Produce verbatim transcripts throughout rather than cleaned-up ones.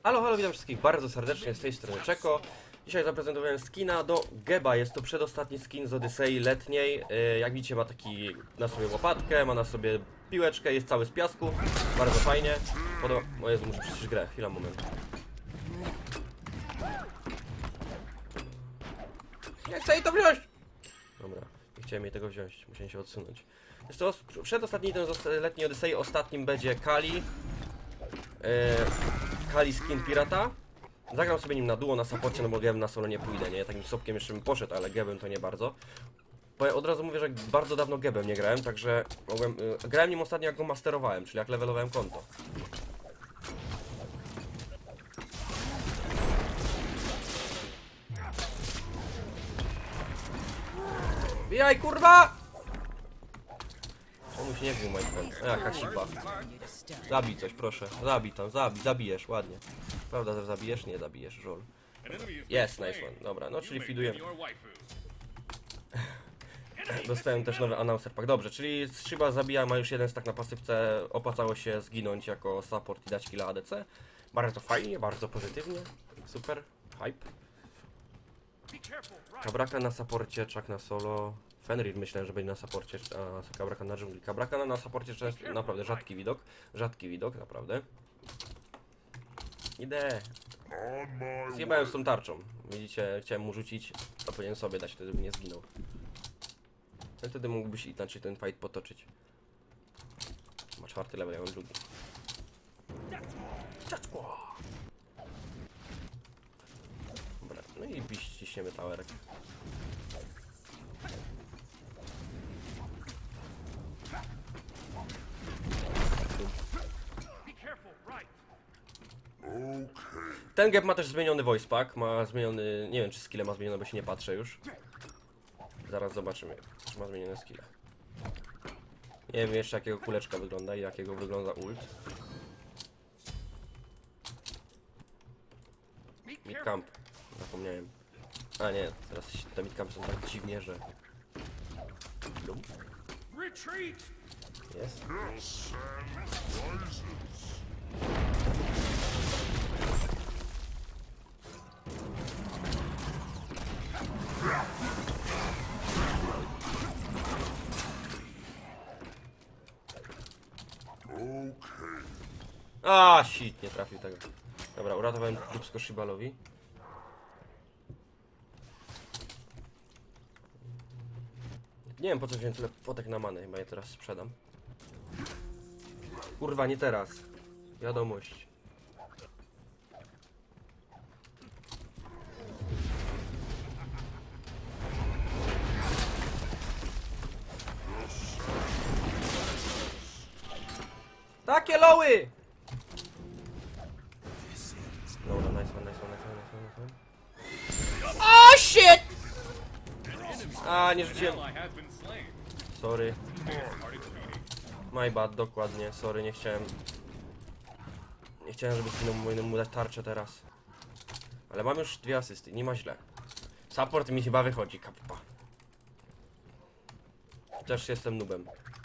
Halo, halo, witam wszystkich bardzo serdecznie, z tej strony Czeko. Dzisiaj zaprezentowałem skina do Geba, jest to przedostatni skin z Odyssey letniej. Jak widzicie, ma taki na sobie łopatkę, ma na sobie piłeczkę, jest cały z piasku. Bardzo fajnie. Podoba... O Jezu, muszę przyciszyć grę, chwila, moment. Nie chcę jej to wziąć! Dobra, nie chciałem jej tego wziąć, musiałem się odsunąć. Jest to przedostatni ten z letniej Odyssey, ostatnim będzie Kali. Yy, Kali skin pirata. Zagram sobie nim na duo, na supporcie, no bo Gebem na solo nie pójdę, nie? Takim sopkiem jeszcze bym poszedł, ale Gebem to nie bardzo. Bo ja od razu mówię, że bardzo dawno Gebem nie grałem, także mogłem... Yy, grałem nim ostatnio jak go masterowałem, czyli jak levelowałem konto. Bijaj, kurwa! Czemu się nie wziął moich friend? A, jaka sipa. Zabij coś, proszę. Zabij tam, zabij, zabijesz, ładnie. Prawda, że zabijesz? Nie zabijesz, żol. Jest, nice one. Dobra, no czyli feedujemy. Dostałem też nowy announcer pack. Dobrze, czyli Shiba zabija, ma już jeden stack na pasywce. Opłacało się zginąć jako support i dać killa A D C. Bardzo fajnie, bardzo pozytywnie. Super, hype. Kabraka na supporcie, Chuck na solo. Fenrir myślę, że będzie na supporcie, a Kabraka na dżungli. Kabraka na supporcie często, naprawdę rzadki widok. Rzadki widok, naprawdę. Idę. Zjebałem z tą tarczą. Widzicie, chciałem mu rzucić, a powinienem sobie dać, wtedy by nie zginął. No wtedy mógłbyś inaczej ten fight potoczyć. Ma czwarty level, ja mam drugi. Dobra, no i biś ciśniemy towerek. Ten Geb ma też zmieniony voice pack, ma zmieniony, nie wiem czy skille ma zmienione, bo się nie patrzę już. Zaraz zobaczymy, czy ma zmienione skille. Nie wiem jeszcze jakiego kuleczka wygląda i jakiego wygląda ult. Midcamp, zapomniałem. A nie, teraz te midcampy są tak dziwnie, że... Lum. Jest. A, shit, nie trafił tego. Dobra, uratowałem dupsko Shibalowi. Nie wiem po co wziąłem tyle potek na manę, chyba je teraz sprzedam. Kurwa, nie teraz. Wiadomość. Takie loły! Dobra, nice one, nice one, nice one, nice one, nice one. O, shit! A, nie rzuciłem. Sorry. My bad, dokładnie. Sorry, nie chciałem. Nie chciałem, żeby zginął mu dać tarczę teraz. Ale mam już dwie asysty, nie ma źle. Support mi chyba wychodzi, kappa. Też jestem noobem.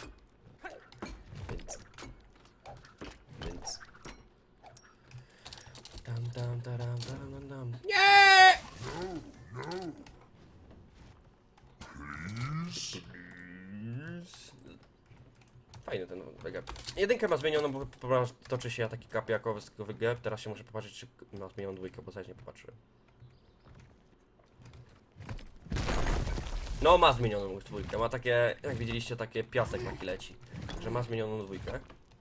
Więc. Więc. Tam, tam, taram, taram, tam. Nie! Fajny ten Geb. Jedynkę ma zmienioną, bo toczy się taki kapiakowy Geb. Teraz się muszę popatrzeć, czy ma zmienioną dwójkę, bo zaś nie popatrzyłem. No, ma zmienioną dwójkę. Ma takie, jak widzieliście, takie piasek taki leci. Że ma zmienioną dwójkę.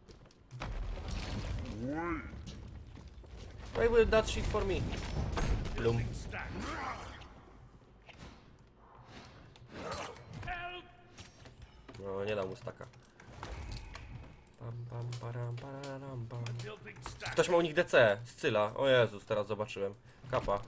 Why will that shit for me? Plum. No, nie dał mu staka. Pam, pam, param, pararam, pam. Ktoś ma u nich D C, Scyla. O Jezus, teraz zobaczyłem. Kapa.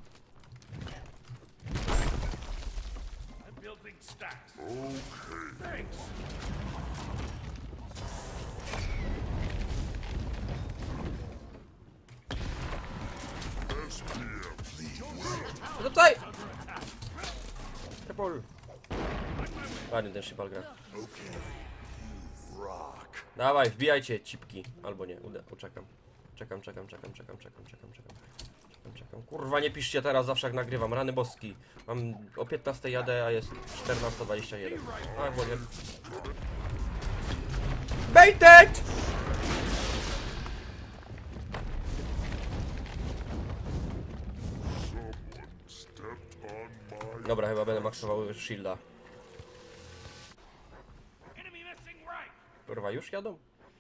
Tutaj! Tepol! Ładnie ten Shibal gra. Dawaj, wbijajcie cipki. Albo nie, uda, poczekam. Czekam, czekam, czekam, czekam, czekam, czekam, czekam. czekam. Kurwa, nie piszcie teraz, zawsze jak nagrywam. Rany boski. Mam o piętnastej jadę, a jest czternasta dwadzieścia jeden. A, wolę. Baited! Dobra, chyba będę maksował shielda. Kurwa, już jadą?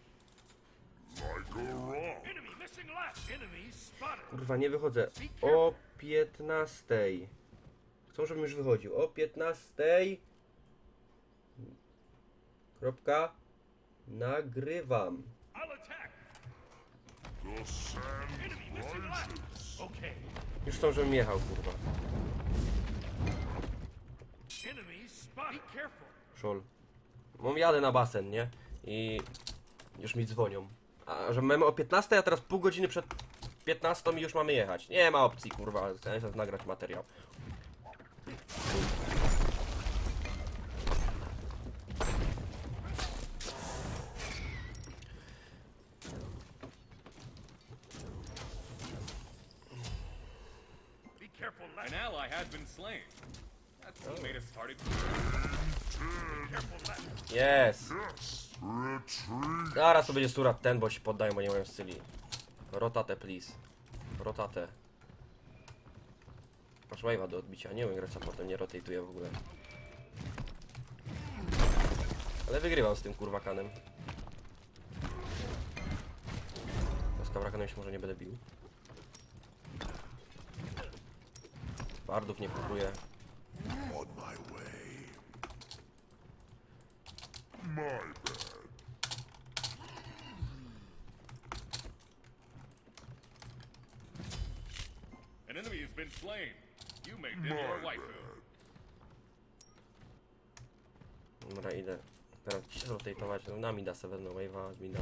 Kurwa, nie wychodzę. O piętnastej. Chcą, żebym już wychodził. O piętnastej. Kropka. Nagrywam. Już chcą, żebym jechał, kurwa. Szol. Mam jadę na basen, nie? I już mi dzwonią. A że mamy o piętnastej, a teraz pół godziny przed piętnastą i już mamy jechać. Nie ma opcji, kurwa. Chcę nagrać materiał. An ally has been slain. That teammate has started. Yes. Zaraz to będzie surat ten, bo się poddają, bo nie mają styli. Rotate, please. Rotate. Masz wave'a do odbicia, nie umiem grać supportem, nie rotate'uję w ogóle. Ale wygrywam z tym kurwa kanem. Z kawrakanem się może nie będę bił. Bardów nie kupuję. An enemy has been slain. You made them your waifu. Dobra, idę. Teraz się rotate'ować. No, na mida sobie wezmę wave'a, mida.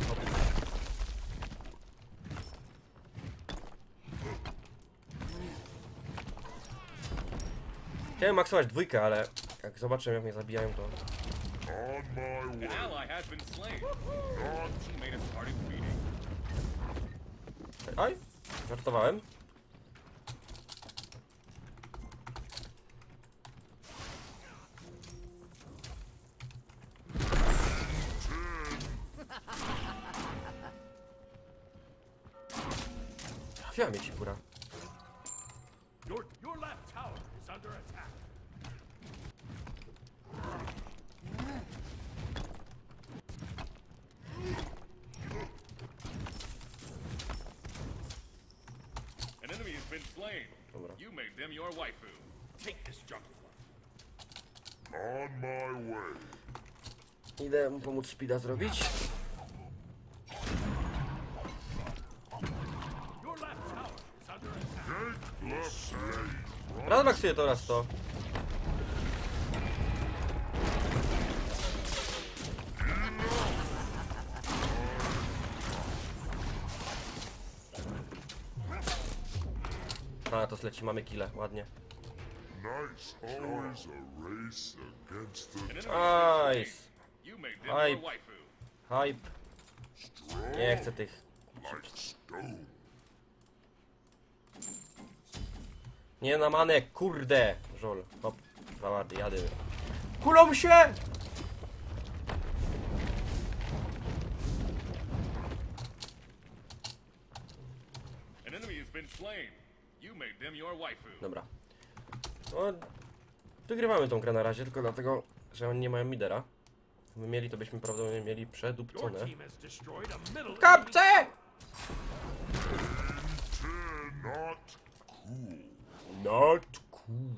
Chciałem maksować dwójkę, ale jak zobaczę, jak mnie zabijają, to... An ally has been slain. Your teammate has started feeding. Oj, żartowałem. Trafiła mnie ci kura. Your your left tower is under attack. An enemy has been slain. Dobra. You made them your waifu. Take this jungle. On my way. Idę mu pomóc speeda zrobić. Your left tower is under attack. Razmaksuję to raz to. A, to zleci, mamy kile, ładnie. Nice. Always a race against the An enemy has been Nice. slain. You made them Hype. your waifu. Hype. Nie chcę tych. like stone. Nie na manę, kurde! Żol, hop, dwa wardy, jadę. Kulą się! An enemy has been slain. You made them your waifu. Dobra. No, wygrywamy tą grę na razie, tylko dlatego, że oni nie mają midera. My mieli, to byśmy prawdopodobnie mieli Your przedupcone. team has destroyed a middle. Kapce! Not cool. Not cool.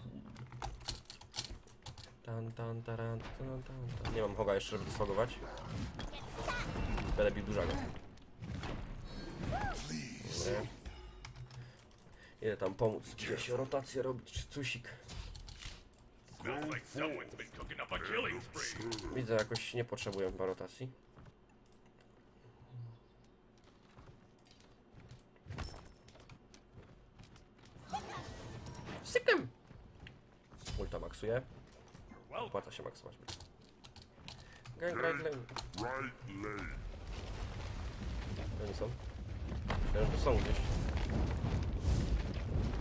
Tan, tan, taran, tan, tan, tan. Nie mam hoga jeszcze, żeby sfogować. Będę bił dużego. Nie. Idę tam pomóc gdzieś rotację robić, czy cusik. Smells like someone's been cooking up a killing spree. Widzę, jakoś nie potrzebuję chyba rotacji. Sykem! Ulta maksuje. Opłaca się maksować. Gang, gang, gang. Right lane. Gdzie oni są? Myślałem, że to są gdzieś.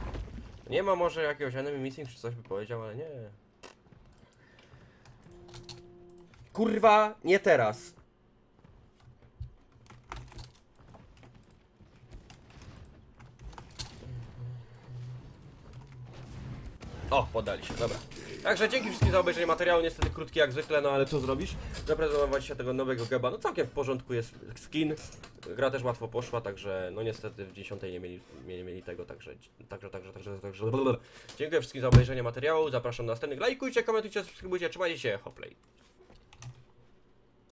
Nie ma może jakiegoś enemy missing czy coś by powiedział, ale nie. Kurwa, nie teraz. O, poddali się, dobra. Także dzięki wszystkim za obejrzenie materiału, niestety krótki jak zwykle, no ale co zrobisz? Zaprezentować się tego nowego geba, no całkiem w porządku jest skin. Gra też łatwo poszła, także no niestety w dziesiątej nie mieli, nie mieli tego, także, także, także, także, także, blablabla. Dziękuję wszystkim za obejrzenie materiału, zapraszam na następnych, lajkujcie, komentujcie, subskrybujcie, trzymajcie się, hoplay.